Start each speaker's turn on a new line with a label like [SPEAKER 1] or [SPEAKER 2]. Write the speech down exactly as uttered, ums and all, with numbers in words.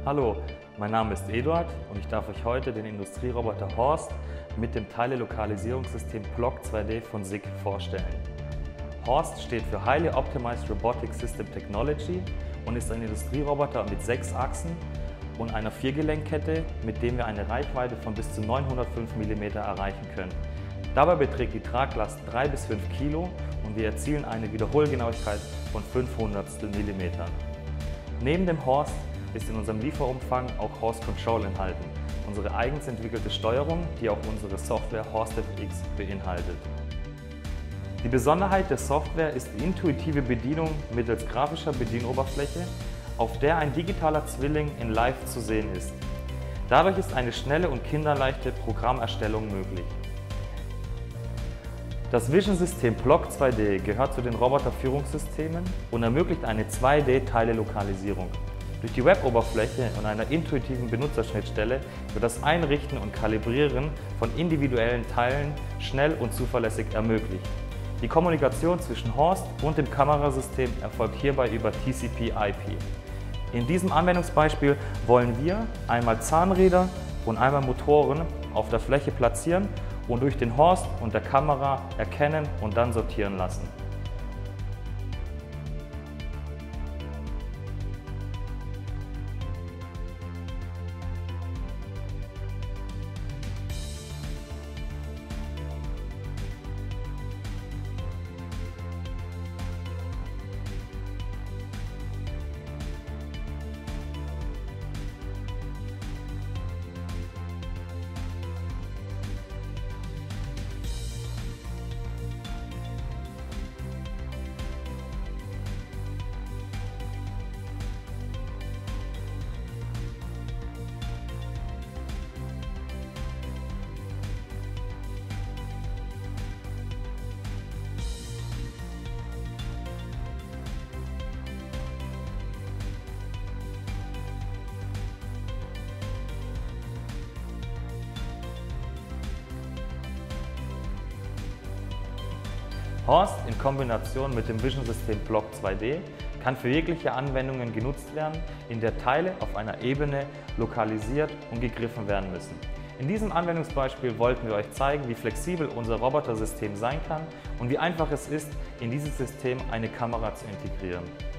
[SPEAKER 1] Hallo, mein Name ist Eduard und ich darf euch heute den Industrieroboter Horst mit dem Teile-Lokalisierungssystem P L O C zwei D von S I C vorstellen. Horst steht für Highly Optimized Robotic System Technology und ist ein Industrieroboter mit sechs Achsen und einer Viergelenkkette, mit dem wir eine Reichweite von bis zu neunhundertfünf Millimeter erreichen können. Dabei beträgt die Traglast drei bis fünf Kilo und wir erzielen eine Wiederholgenauigkeit von fünf Hundertstel Millimetern. Neben dem Horst ist in unserem Lieferumfang auch Horst Control enthalten, unsere eigens entwickelte Steuerung, die auch unsere Software HorstFX beinhaltet. Die Besonderheit der Software ist die intuitive Bedienung mittels grafischer Bedienoberfläche, auf der ein digitaler Zwilling in Live zu sehen ist. Dadurch ist eine schnelle und kinderleichte Programmerstellung möglich. Das Vision-System P L O C zwei D gehört zu den Roboterführungssystemen und ermöglicht eine zwei D-Teile-Lokalisierung. Durch die Web-Oberfläche und einer intuitiven Benutzerschnittstelle wird das Einrichten und Kalibrieren von individuellen Teilen schnell und zuverlässig ermöglicht. Die Kommunikation zwischen Horst und dem Kamerasystem erfolgt hierbei über T C P I P. In diesem Anwendungsbeispiel wollen wir einmal Zahnräder und einmal Motoren auf der Fläche platzieren und durch den Horst und der Kamera erkennen und dann sortieren lassen. Horst in Kombination mit dem Vision-System P L O C zwei D kann für jegliche Anwendungen genutzt werden, in der Teile auf einer Ebene lokalisiert und gegriffen werden müssen. In diesem Anwendungsbeispiel wollten wir euch zeigen, wie flexibel unser Robotersystem sein kann und wie einfach es ist, in dieses System eine Kamera zu integrieren.